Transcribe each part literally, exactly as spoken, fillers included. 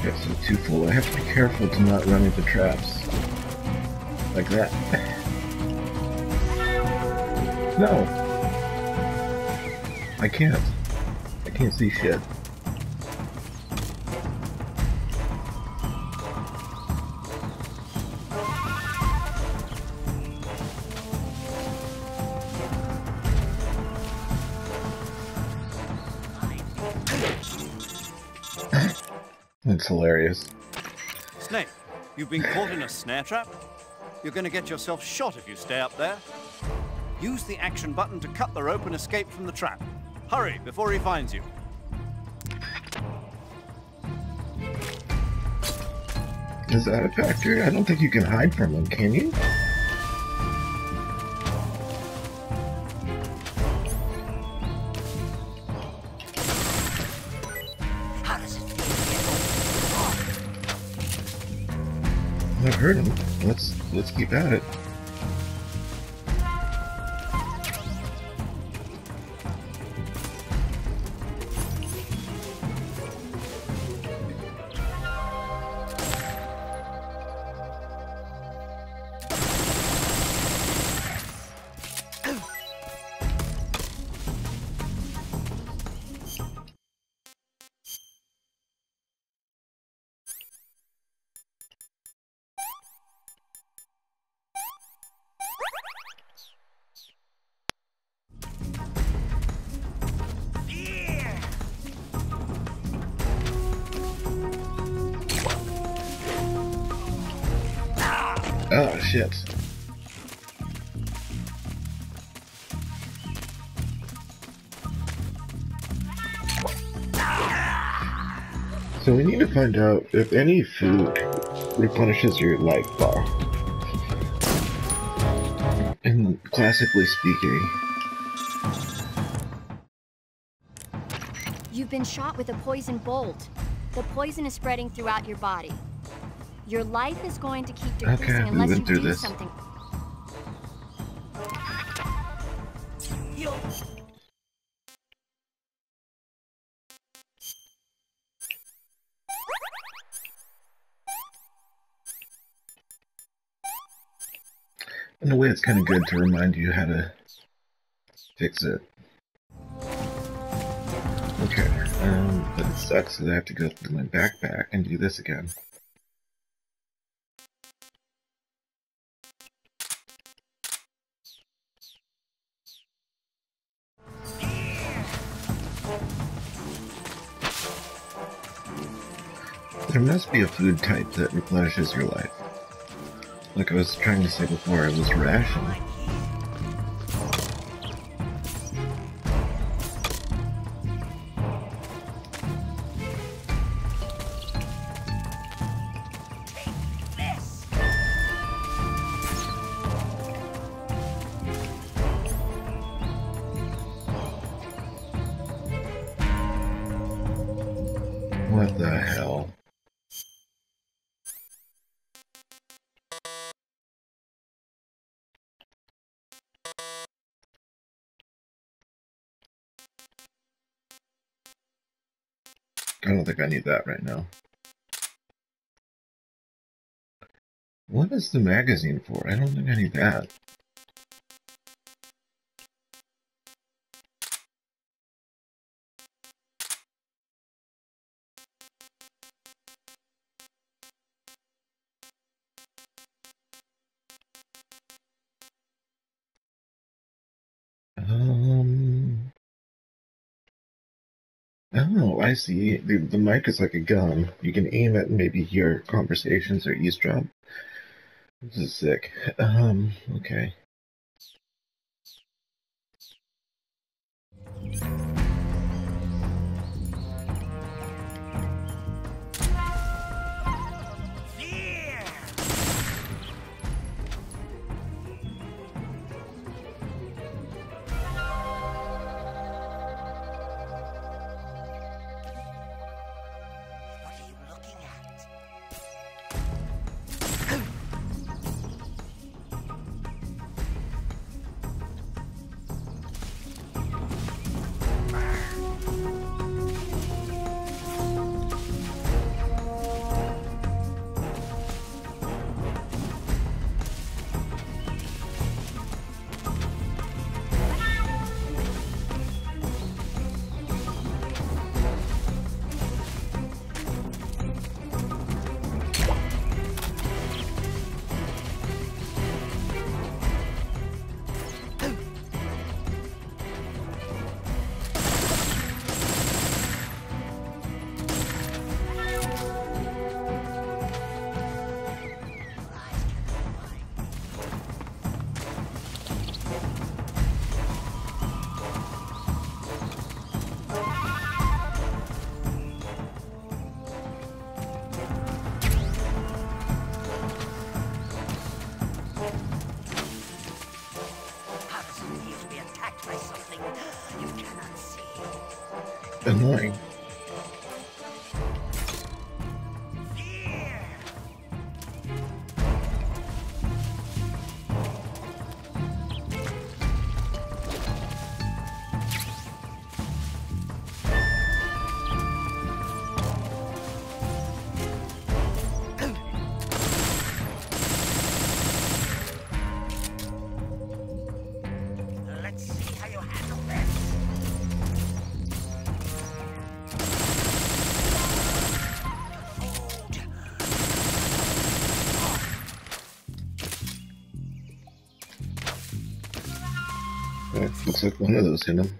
That's too full. I have to be careful to not run into traps. Like that. No! I can't. I can't see shit. It's hilarious. Snake, you've been caught in a snare trap? You're going to get yourself shot if you stay up there. Use the action button to cut the rope and escape from the trap. Hurry, before he finds you. Is that a factor? I don't think you can hide from him, can you? How does it feel? I've heard him. Let's let's keep at it. Oh, shit. So we need to find out if any food replenishes your life bar. And classically speaking. You've been shot with a poison bolt. The poison is spreading throughout your body. Your life is going to keep decreasing Okay, unless we've you been through do this. something. In a way, it's kind of good to remind you how to fix it. Okay, um, but it sucks that I have to go through my backpack and do this again. There must be a food type that replenishes your life. Like I was trying to say before, it was ration. What the hell? I don't think I need that right now. What is the magazine for? I don't think I need that. Um. Oh, I see. The, the mic is like a gun. You can aim it and maybe hear conversations or eavesdrop. This is sick. Um, okay. annoying. Let's see how you handle this. It looks like one of those hit him.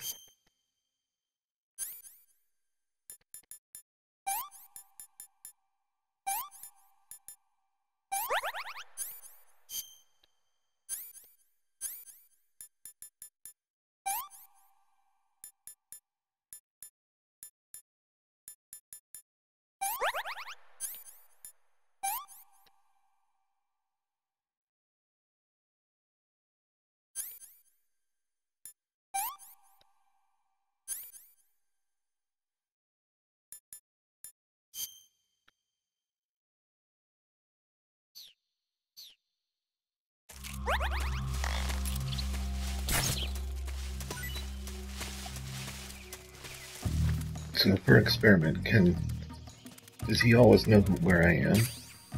So for experiment, can does he always know where I am?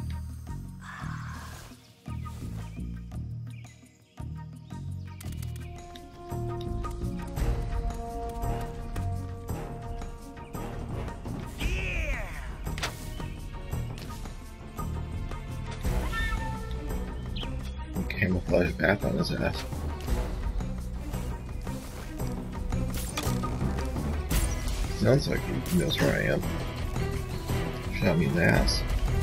Camouflage path on his ass. Sounds like he knows where I am. Shot me in the ass.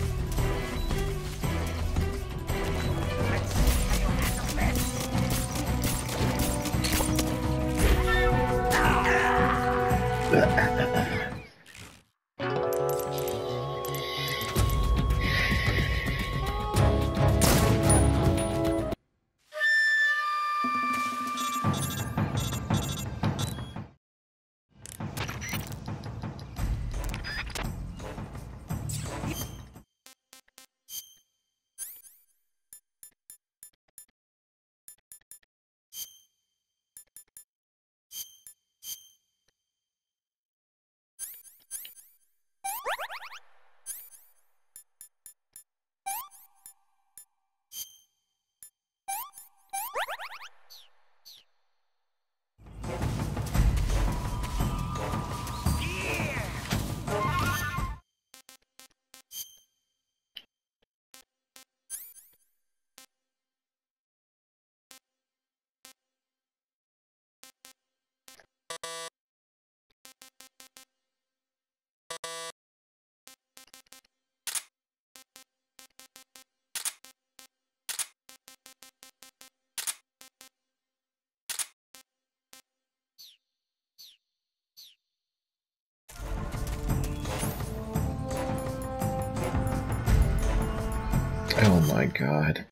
Oh my god.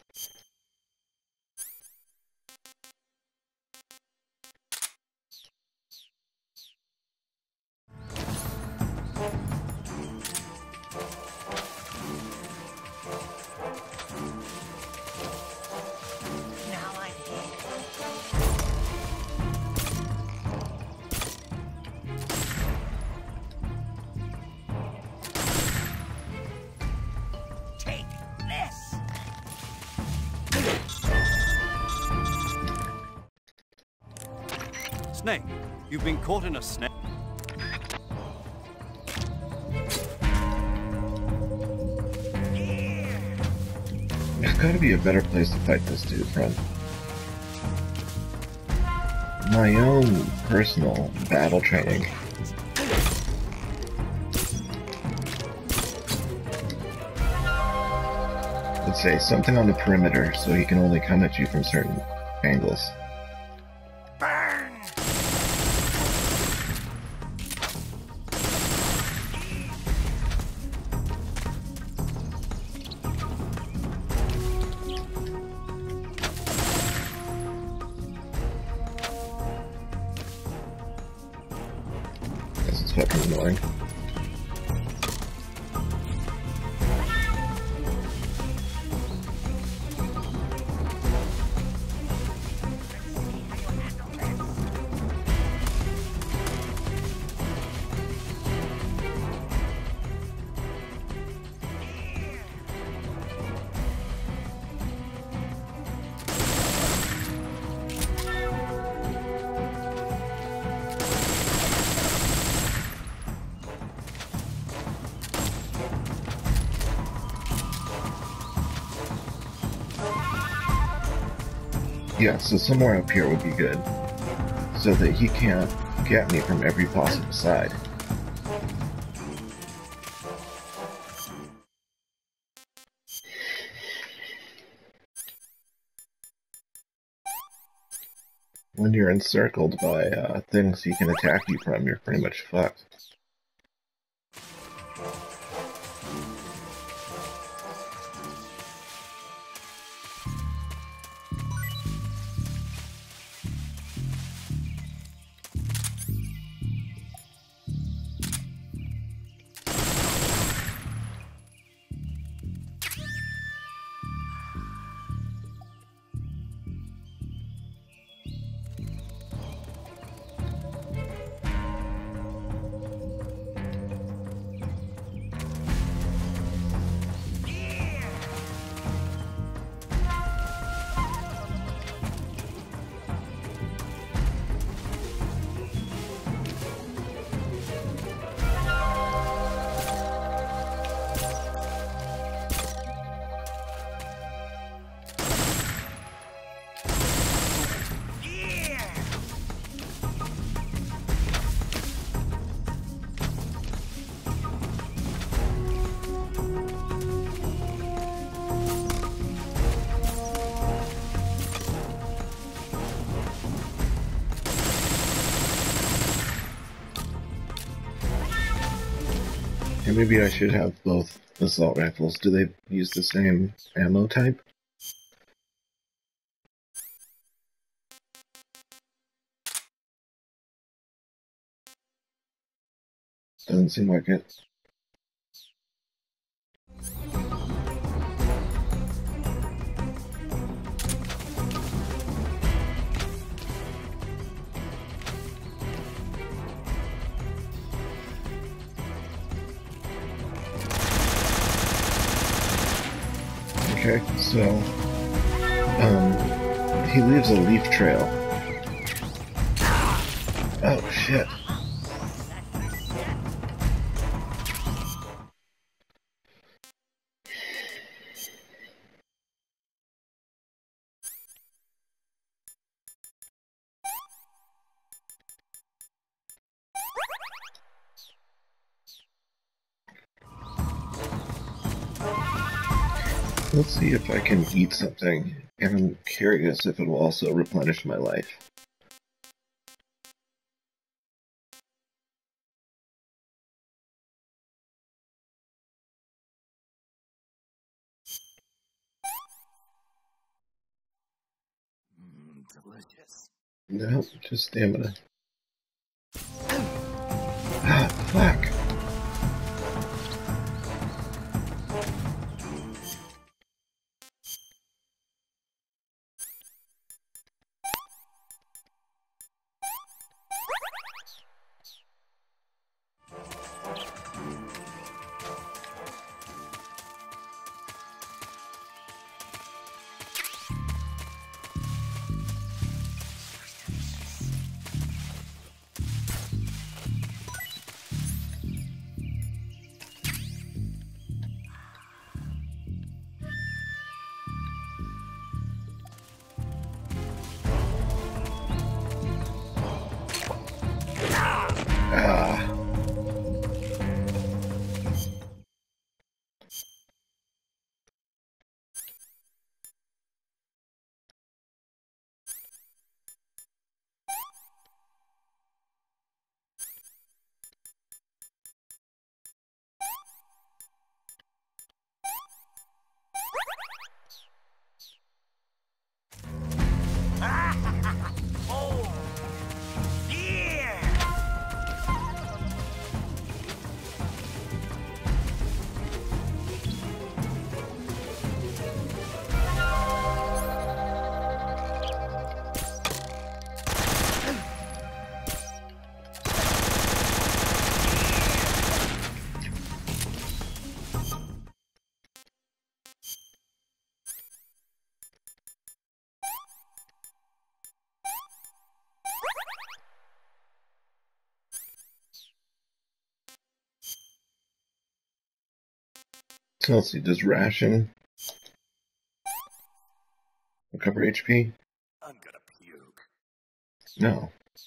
Now I'm here. Take this. Snake, you've been caught in a snare. There's gotta be a better place to fight this dude from. My own personal battle training. Let's say something on the perimeter so he can only come at you from certain angles. Burn. fucking annoying. Yeah, so somewhere up here would be good, so that he can't get me from every possible side. When you're encircled by uh, things he can attack you from, you're pretty much fucked. And maybe I should have both assault rifles. Do they use the same ammo type? Doesn't seem like it. Okay, so, um, he leaves a leaf trail. Oh, shit. Let's see if I can eat something, and I'm curious if it will also replenish my life. Mm, delicious. No, just stamina. Ah, fuck! So let's see, does ration recover H P? I'm gonna puke. No.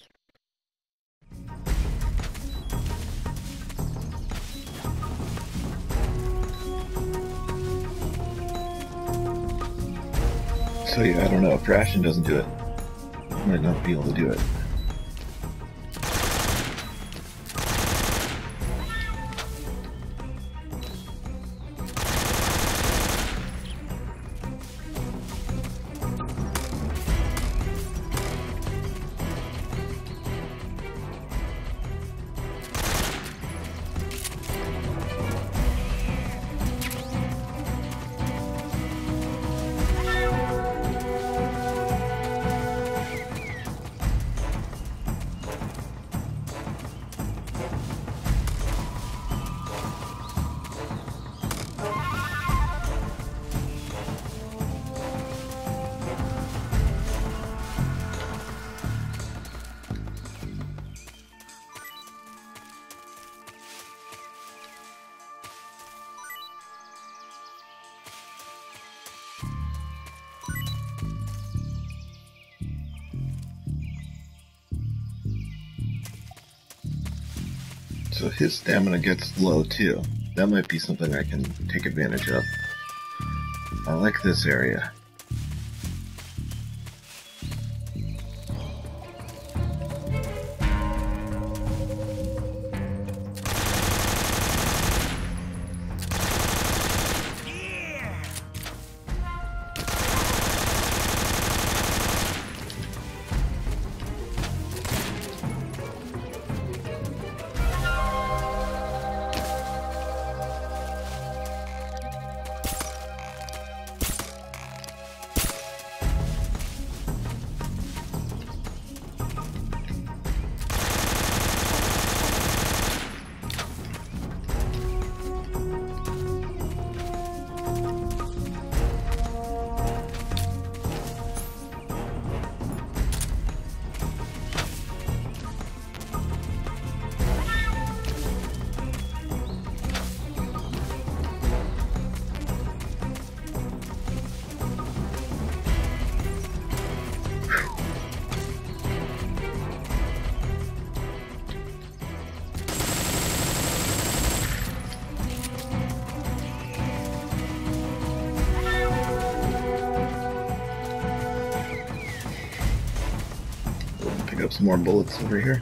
So yeah, I don't know, if ration doesn't do it, I might not be able to do it. So his stamina gets low too. That might be something I can take advantage of. I like this area. Pick up some more bullets over here.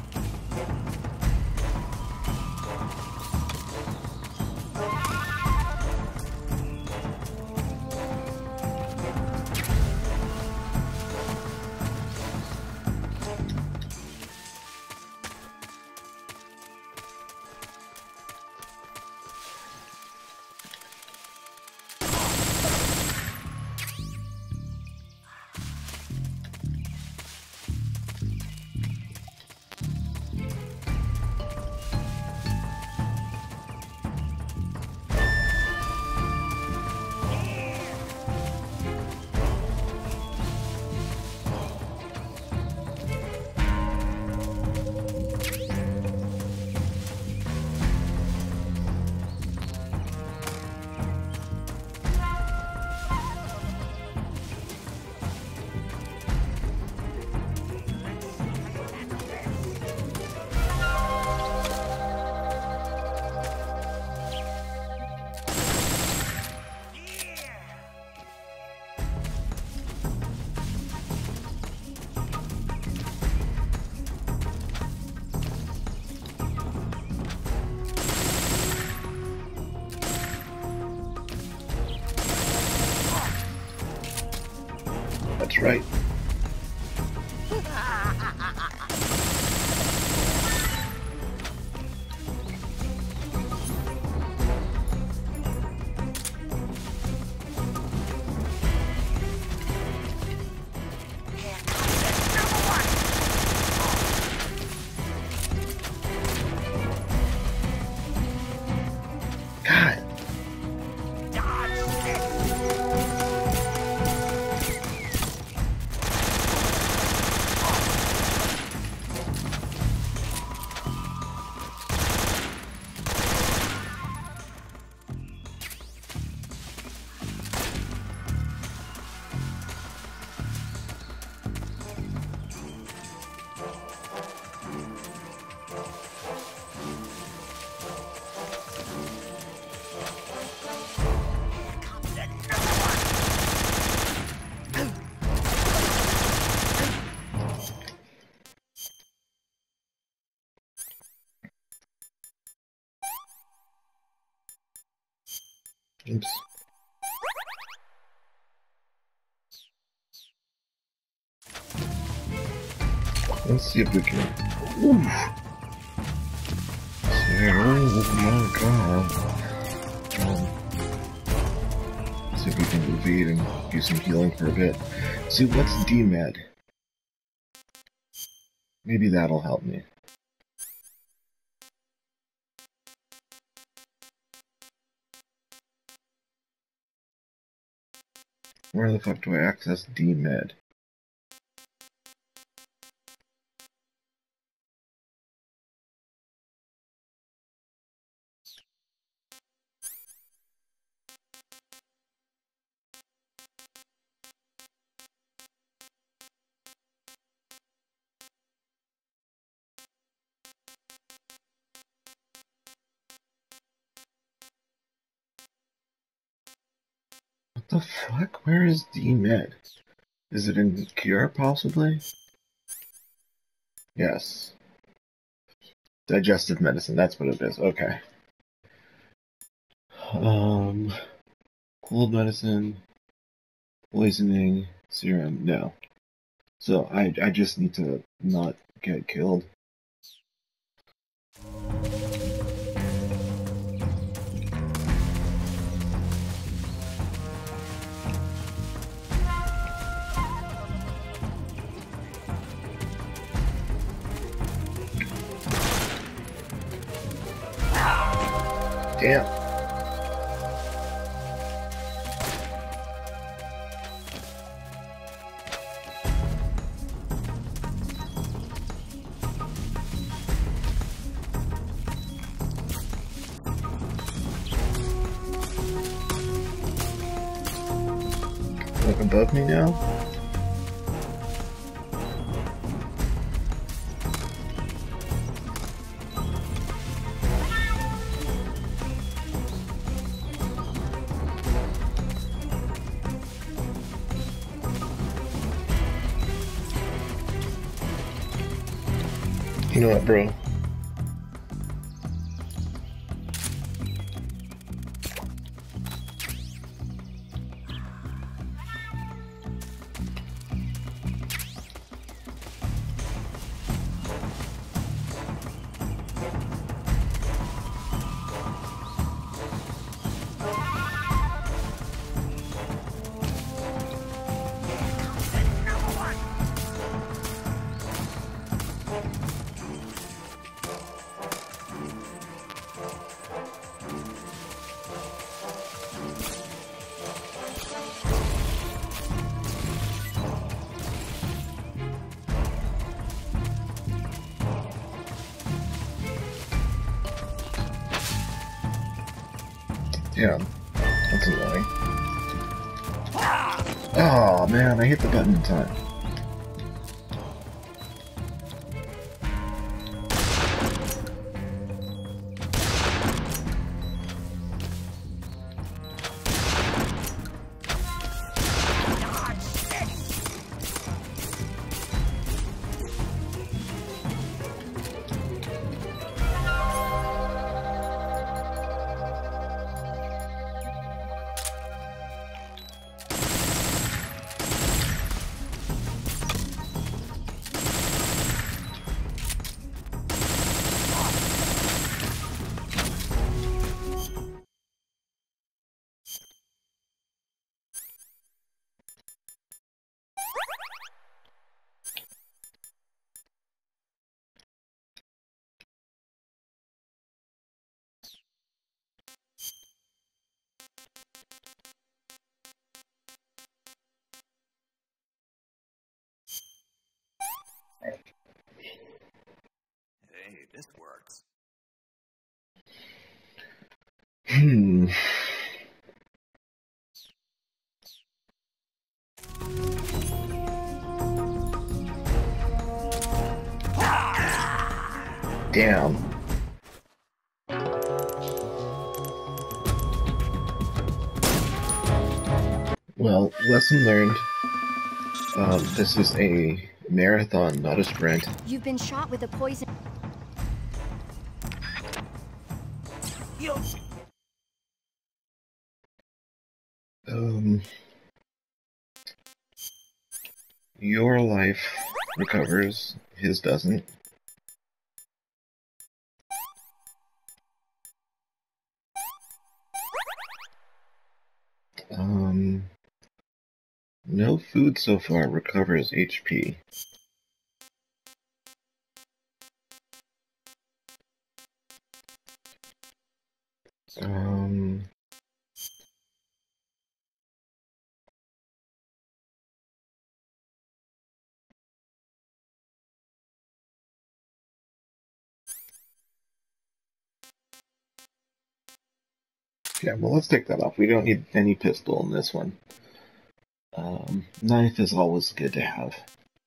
That's right. God. Oops. Let's see if we can. Oof. Oh my god. Um, let's see if we can evade and do some healing for a bit. See, what's D Med? Maybe that'll help me. Where the fuck do I access D Med? What the fuck? Where is D Med? Is it in Cure, possibly? Yes. Digestive medicine, that's what it is. Okay. Um, cold medicine, poisoning, serum, no. So I, I just need to not get killed. Damn. Look above me now? You know what, bro? Yeah, that's annoying. Oh man, I hit the button in time. Hey, this works. Hmm. Damn. Well, lesson learned. Um, this is a marathon, not a sprint. You've been shot with a poison. You Um, your life recovers, his doesn't. Um, no food so far recovers H P. Um, yeah, well, let's take that off. We don't need any pistol in this one. Um, knife is always good to have.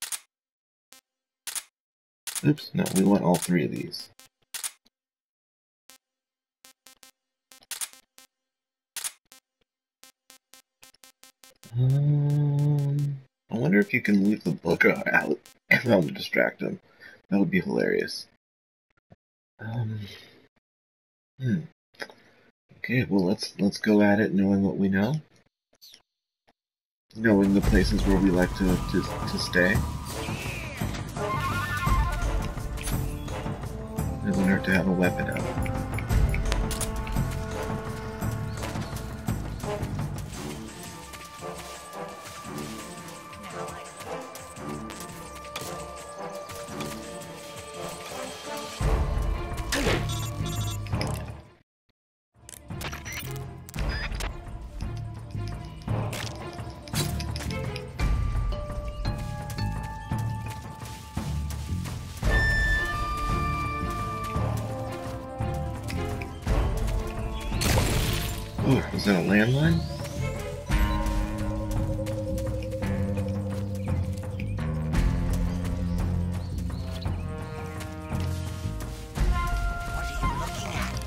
Oops, no, we want all three of these. Um, I wonder if you can leave the book out and that'll distract him. That would be hilarious. Um, hmm. Okay, well let's let's go at it knowing what we know. Knowing the places where we like to, to, to stay. It doesn't hurt to have a weapon out. Oh, is that a landline? What are you looking at?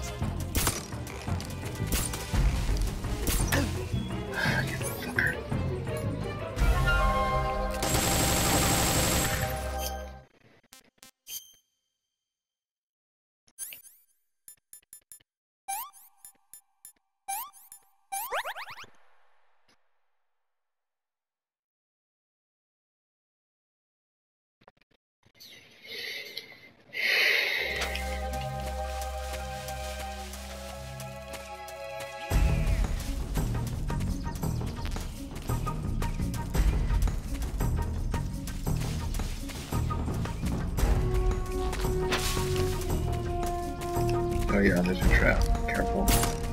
You fucker. Oh yeah, there's a trap. Careful.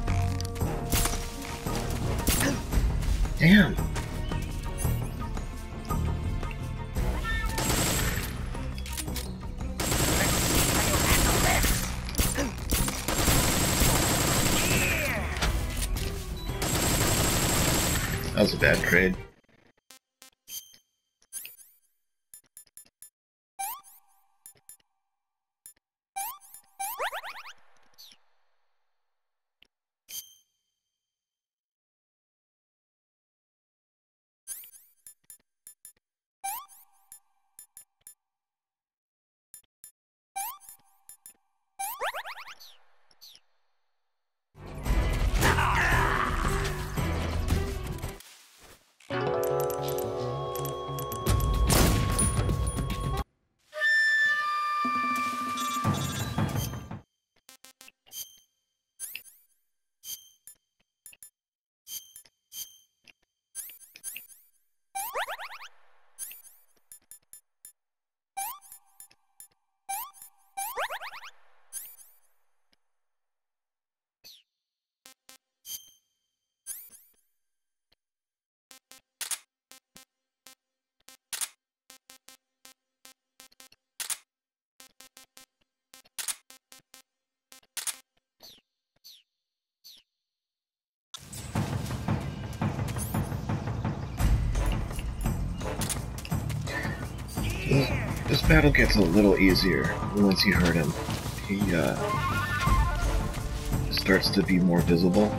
Damn! That was a bad trade. This battle gets a little easier once you hurt him. He uh, starts to be more visible.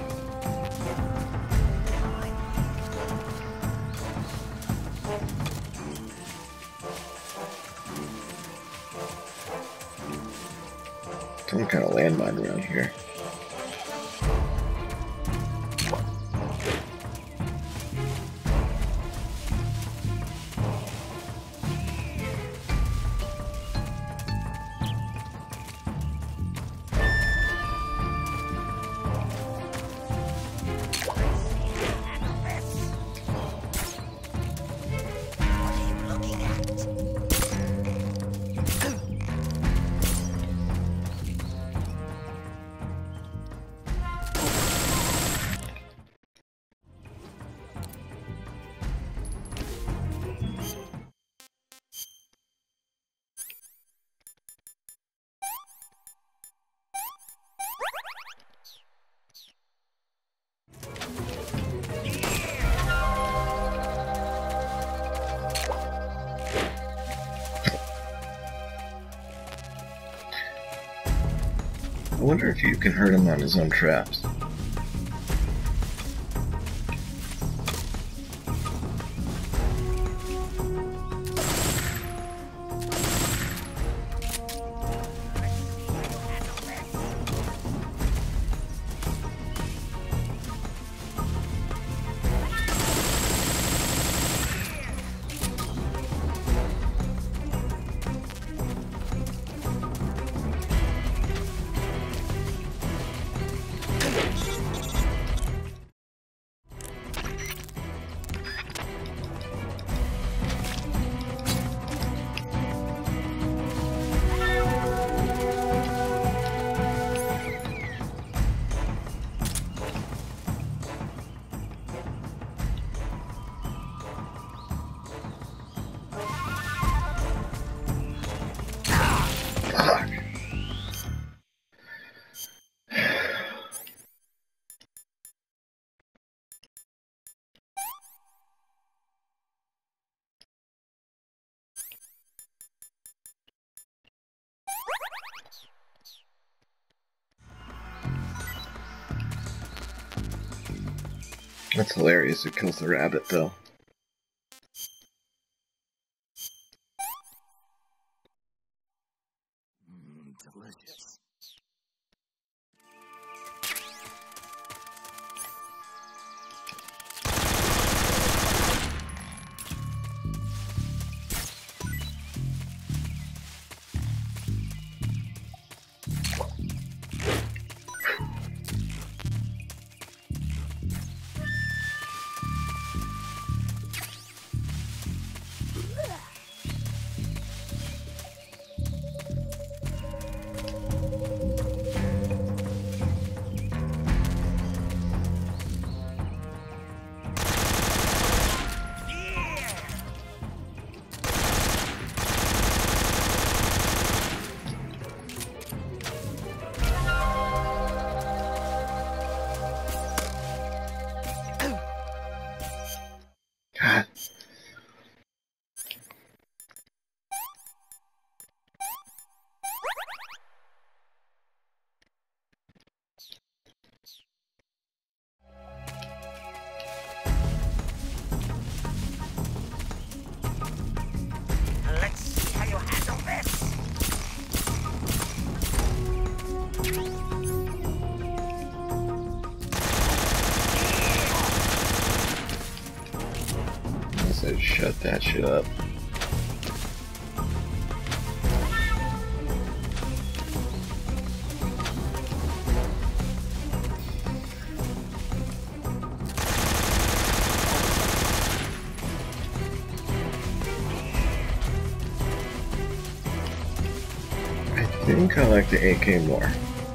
Some kind of landmine around here. I wonder if you can hurt him on his own traps. That's hilarious. It kills the rabbit, though. Mm, delicious. God. Let's see how you handle this. I said shut that shit up. I think I like the A K more.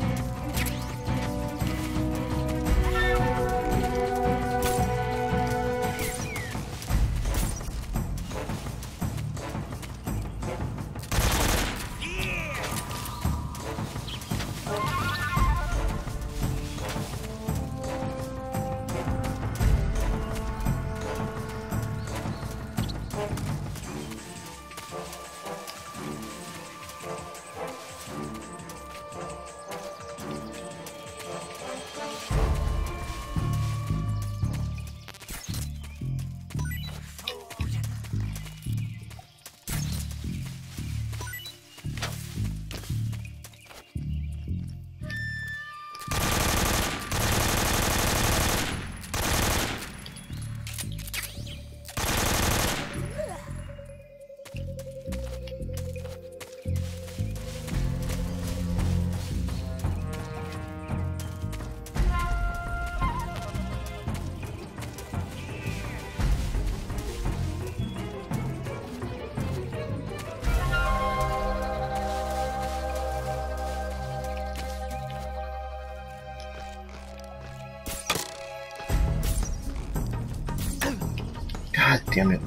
God damn it.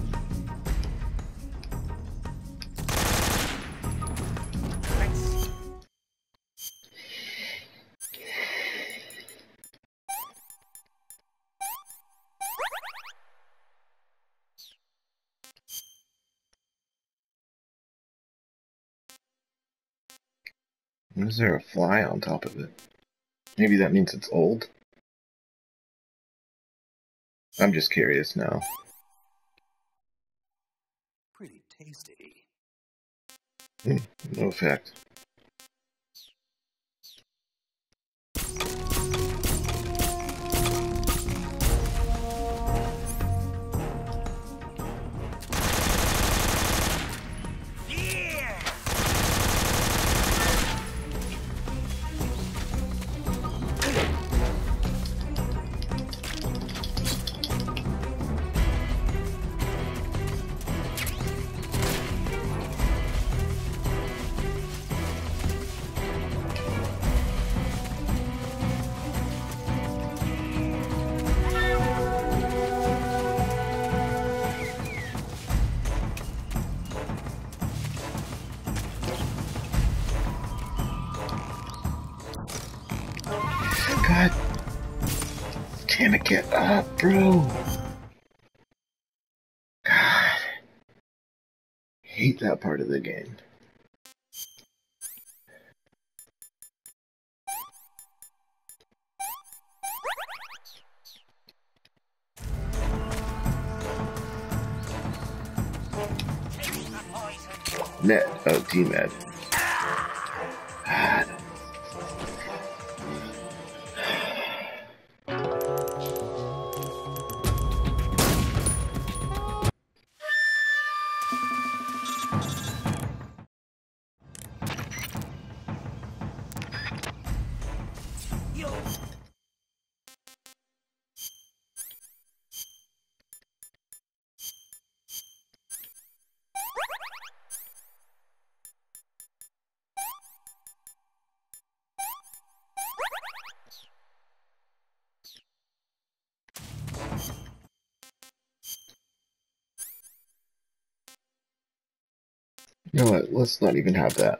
Let's Why is there a fly on top of it? Maybe that means it's old? I'm just curious now. Pretty tasty. Hmm, no effect. God damn it, get up, bro. God. Hate that part of the game. Med. Oh, D-Med. God. You know what? Let's not even have that.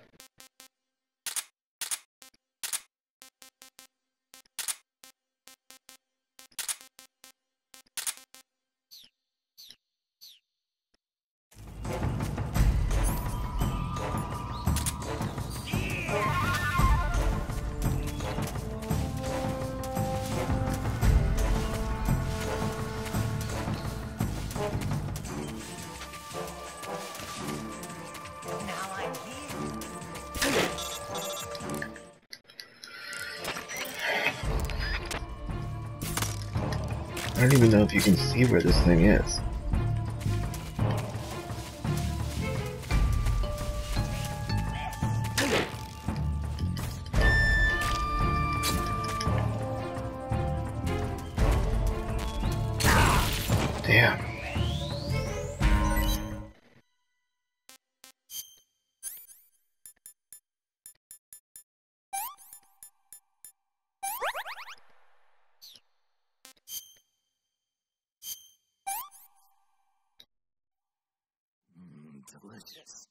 I don't even know if you can see where this thing is. Damn. Delicious.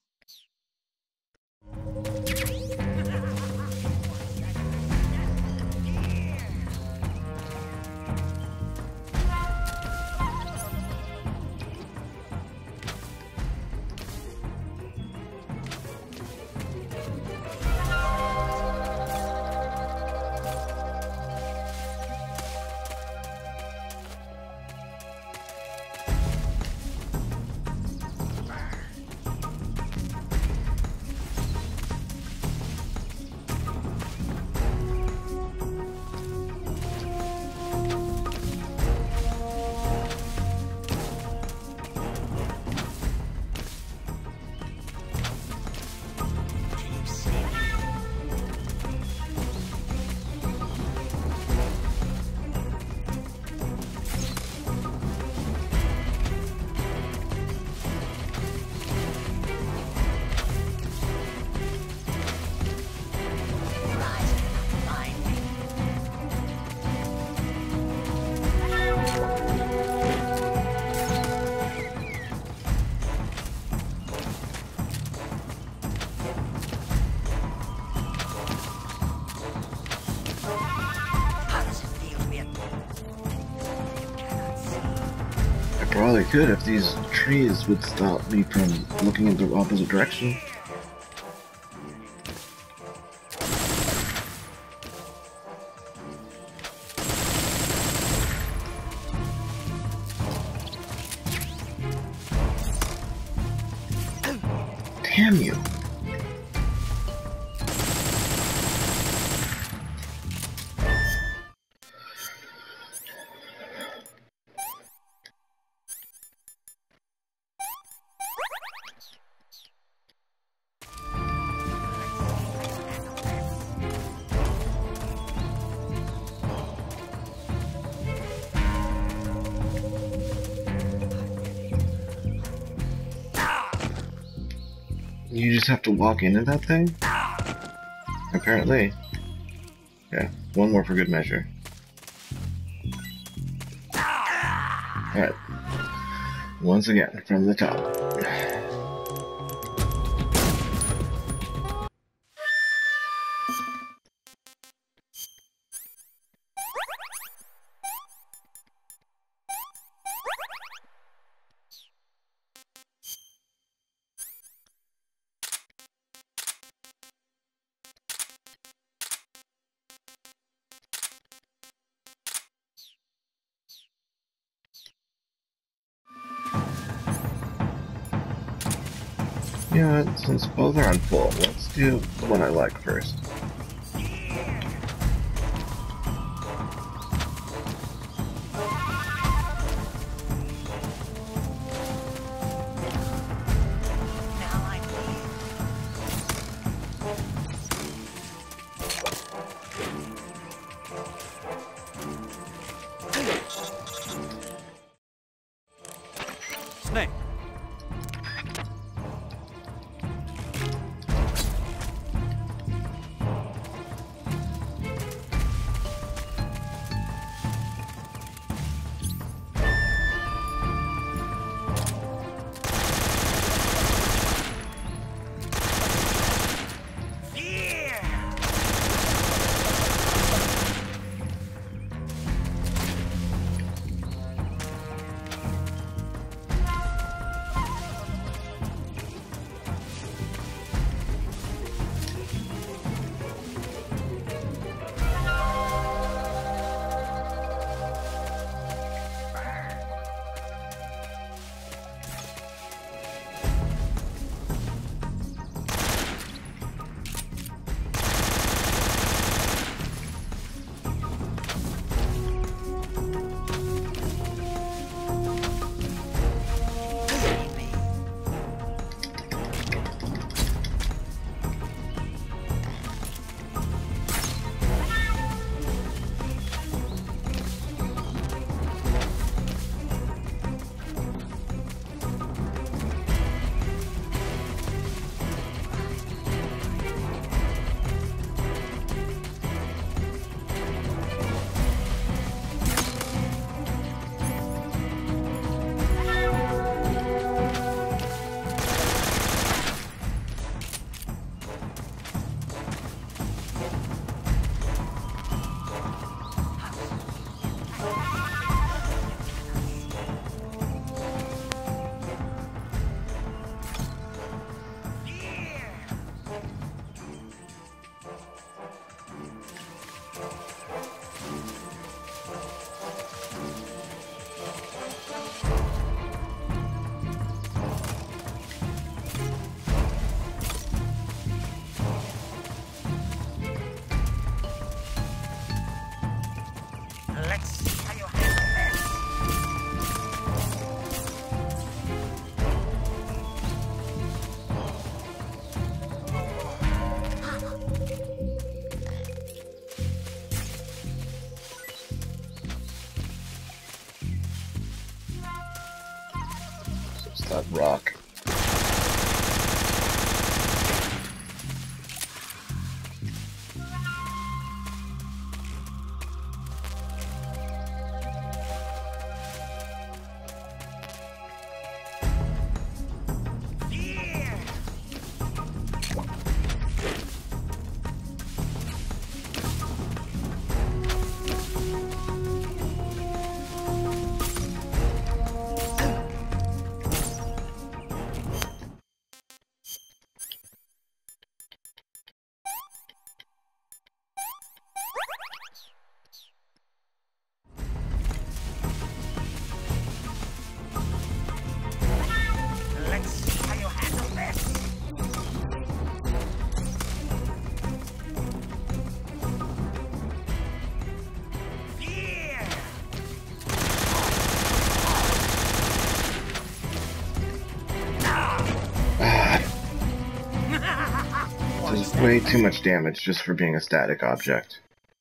Probably could if these trees would stop me from looking in the opposite direction. Damn you! You just have to walk into that thing? Apparently. Yeah, one more for good measure. Alright. Once again, from the top. You know what, since both are on full, let's do the one I like first. Snake. Let's see how you handle this. It's that rock. way too much damage just for being a static object.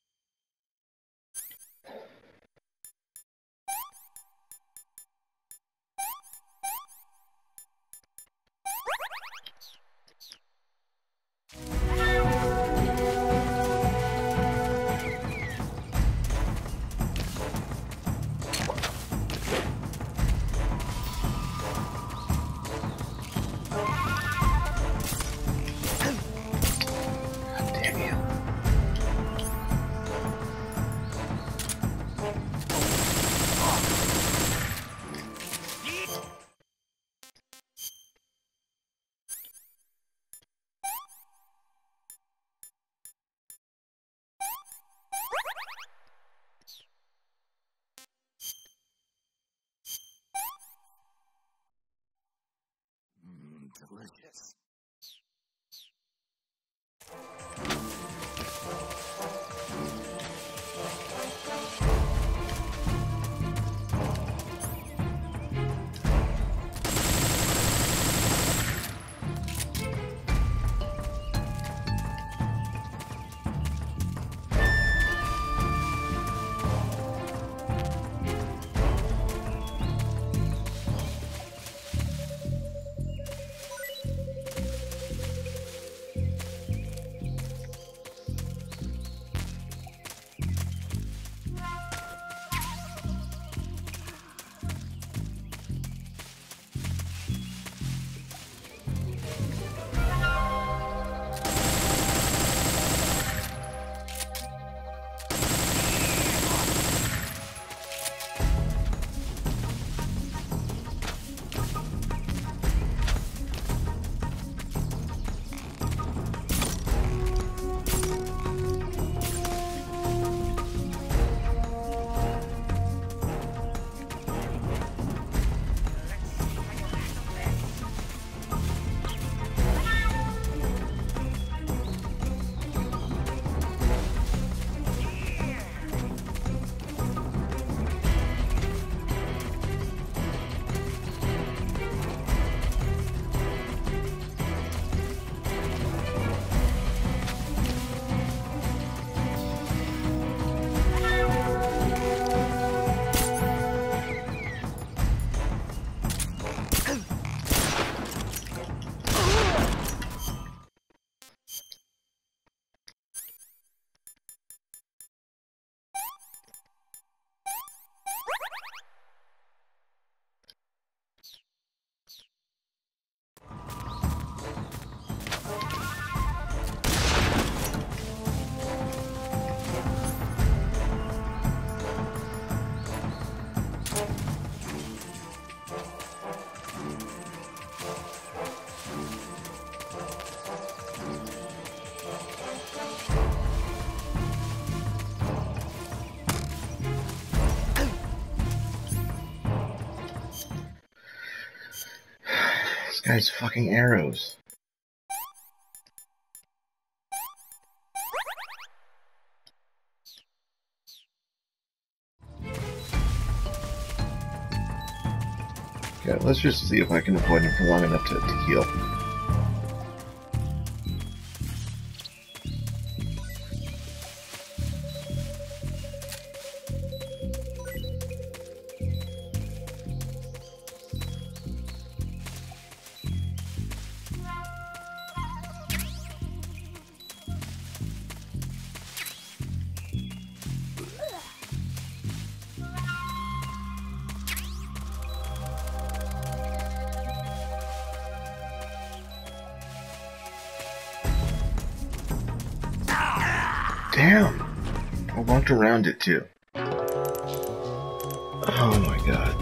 Delicious. This guy's fucking arrows. Okay, let's just see if I can avoid him for long enough to, to heal. Damn! I walked around it too. Oh my god.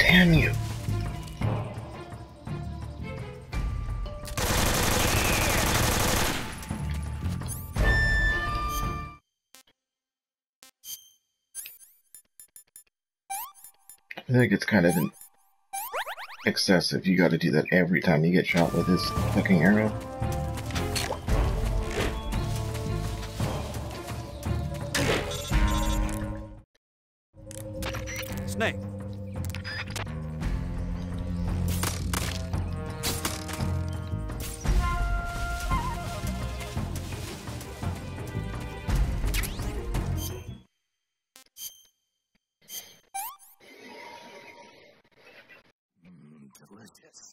Damn you! I think it's kind of an excessive. You gotta do that every time you get shot with this fucking arrow. Snake. Delicious.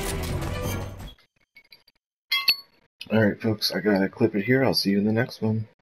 Alright folks, I gotta clip it here. I'll see you in the next one.